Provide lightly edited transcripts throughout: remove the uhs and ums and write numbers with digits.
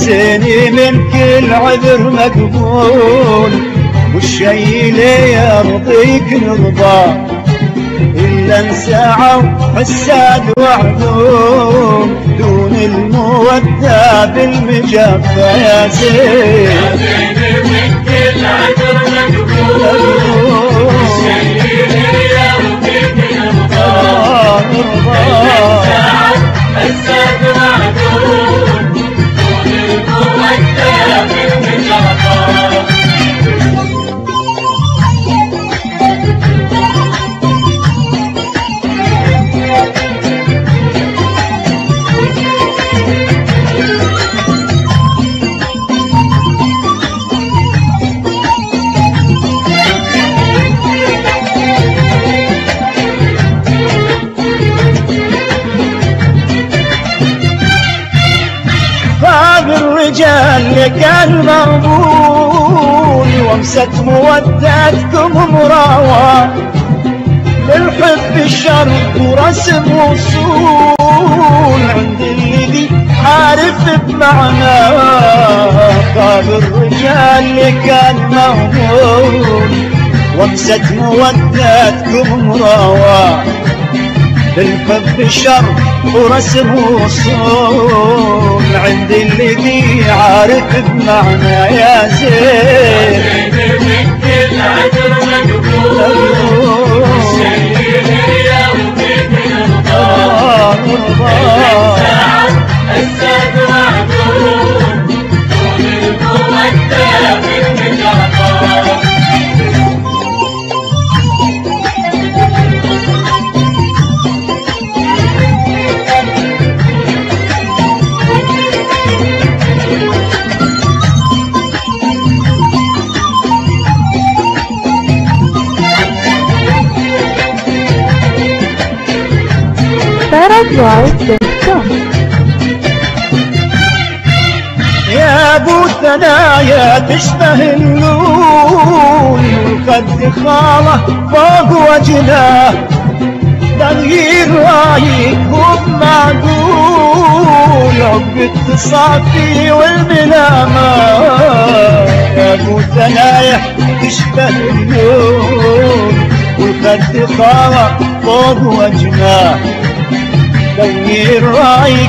زيني من كل عذر مقبول، والشي اللي يرضيك نرضى، إلا انسعوا حساد وعدون دون المودة بالمجفة. يا زين يا زيني من كل عذر مقبول، والشي اللي يرضيك نرضى، إلا انسعوا حساد وعدون دون المودة بالمجفة. الرجال لك المقبول، وامسك مودتكم مراوى، للحب الشرط ورسم وصول، عند الذي عارف بمعناه. قال الرجال لك المقبول، وامسك مودتكم مراوى، للحب الشرط ورسم وصول، عند الذي عارف بمعنى. يا زين من كل عذر مقبول، والشي اللي يرضيك نرضى، إلا انسعوا حساد وعدون دون المودة بالمجفة. يا ابو ثنايا تشبه اللون، والخد خاله فوق وجناه، تغيير رايك وبمعقول، حب التصافي والملامه. يا ابو ثنايا تشبه اللون، والخد خاله فوق وجناه، تغيير رايك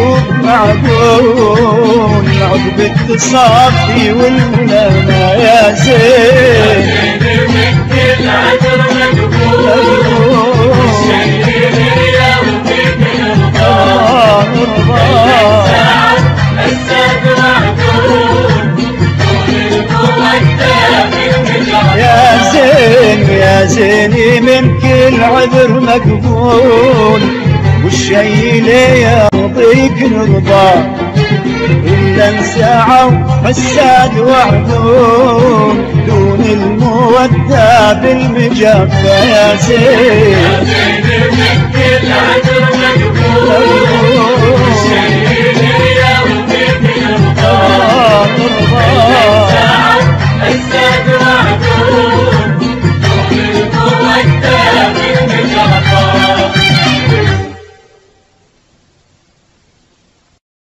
وبمعقول، عقب التصافي والملامة. يا زين من كل عذر مقبول، والشي اللي يرضيك نرضى، إلا انسعوا حساد وعدون دون المودة بالمجفة. يا زين يا زيني من كل عذر مقبول، والشي اللي يرضيك نرضى، إلا انسعوا حساد وعدون دون المودة بالمجفة. يا زين يا زيني من كل عذر مقبول،